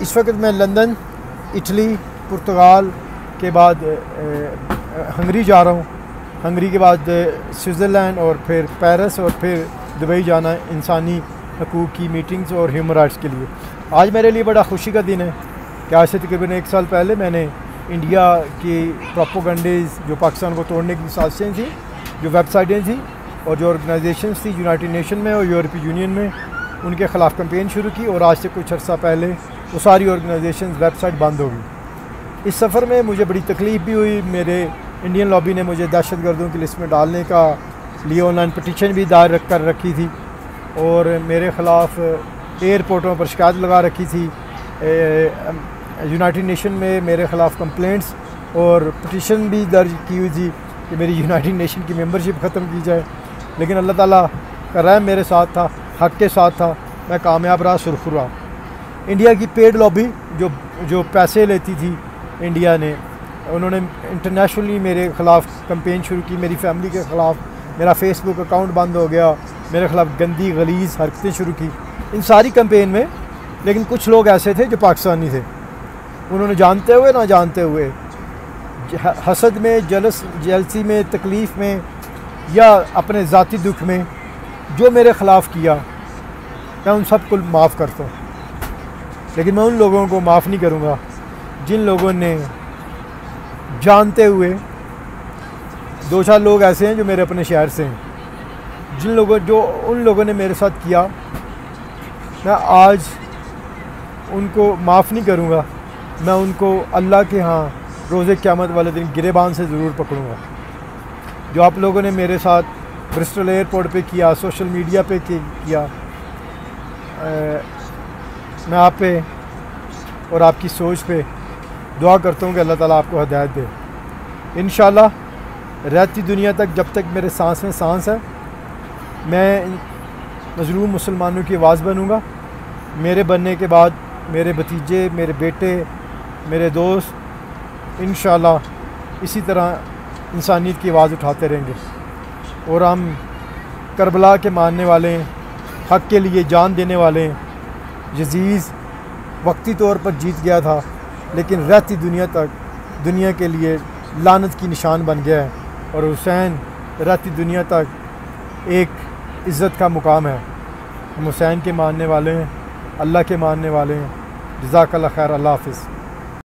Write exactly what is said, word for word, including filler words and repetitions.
اس وقت میں London, Italy, Portugal کے بعد ہنگری جا رہا ہوں، ہنگری کے بعد سوئٹزرلینڈ اور پھر پیرس اور پھر دبئی جانا انسانی حقوق کی میٹنگز اور ہیومن رائٹس کے لیے۔ آج میرے لیے بڑا خوشی کا دن ہے کہ آج سے تقریباً ایک سال پہلے میں نے انڈیا کی پروپیگنڈیز جو پاکستان کو توڑنے کی سازشیں تھیں، جو ویب سائٹیں تھیں اور جو آرگنائزیشنز تھیں یونائٹڈ نیشن میں اور یورپی یونین میں، ان کے خلاف کمپین شروع کی، اور آج سے کچھ عرصہ پہلے وہ ساری آرگنائزیشنز ویب سائٹ بند ہو گئی۔ اس سفر میں مجھے بڑی تکلیف بھی ہوئی۔ میرے انڈین لابی نے مجھے دہشت گردوں کی لسٹ میں ڈالنے کا لیے آن لائن پٹیشن بھی دائر کر رکھی تھی، اور میرے خلاف ایئرپورٹوں پر شکایت لگا رکھی تھی۔ یونائٹڈ نیشن میں میرے خلاف کمپلینٹس اور پٹیشن بھی درج کی ہوئی تھی کہ میری یونائٹڈ نیشن کی ممبرشپ ختم کی جائے، لیکن اللہ تعالیٰ کا رحم میرے ساتھ تھا، حق کے ساتھ تھا، میں کامیاب رہا، سرخرو رہا۔ انڈیا کی پیڈ لابی جو جو پیسے لیتی تھی انڈیا نے، انہوں نے انٹرنیشنلی میرے خلاف کمپین شروع کی، میری فیملی کے خلاف، میرا فیس بک اکاؤنٹ بند ہو گیا، میرے خلاف گندی غلیظ حرکتیں شروع کی ان ساری کمپین میں۔ لیکن کچھ لوگ ایسے تھے جو پاکستانی تھے، انہوں نے جانتے ہوئے نہ جانتے ہوئے حسد میں، جلس جیلسی میں، تکلیف میں یا اپنے ذاتی دکھ میں جو میرے خلاف کیا، میں ان سب کو معاف کرتا ہوں، لیکن میں ان لوگوں کو معاف نہیں کروں گا جن لوگوں نے جانتے ہوئے، دو چار لوگ ایسے ہیں جو میرے اپنے شہر سے ہیں، جن لوگوں جو ان لوگوں نے میرے ساتھ کیا، میں آج ان کو معاف نہیں کروں گا، میں ان کو اللہ کے ہاں روز قیامت والے دن گریبان سے ضرور پکڑوں گا۔ جو آپ لوگوں نے میرے ساتھ برسٹل ایئرپورٹ پہ کیا، سوشل میڈیا پہ کیا، میں آپ پہ اور آپ کی سوچ پہ دعا کرتا ہوں کہ اللہ تعالیٰ آپ کو ہدایت دے۔ انشاءاللہ رہتی دنیا تک، جب تک میرے سانس میں سانس ہے، میں مظلوم مسلمانوں کی آواز بنوں گا۔ میرے بننے کے بعد میرے بھتیجے، میرے بیٹے، میرے دوست انشاءاللہ اسی طرح انسانیت کی آواز اٹھاتے رہیں گے، اور ہم کربلا کے ماننے والے ہیں، حق کے لیے جان دینے والے ہیں۔ یزید وقتی طور پر جیت گیا تھا، لیکن رہتی دنیا تک دنیا کے لیے لعنت کی نشان بن گیا ہے، اور حسین رہتی دنیا تک ایک عزت کا مقام ہے۔ ہم حسین کے ماننے والے ہیں، اللہ کے ماننے والے ہیں۔ جزاک اللہ خیر، اللہ حافظ۔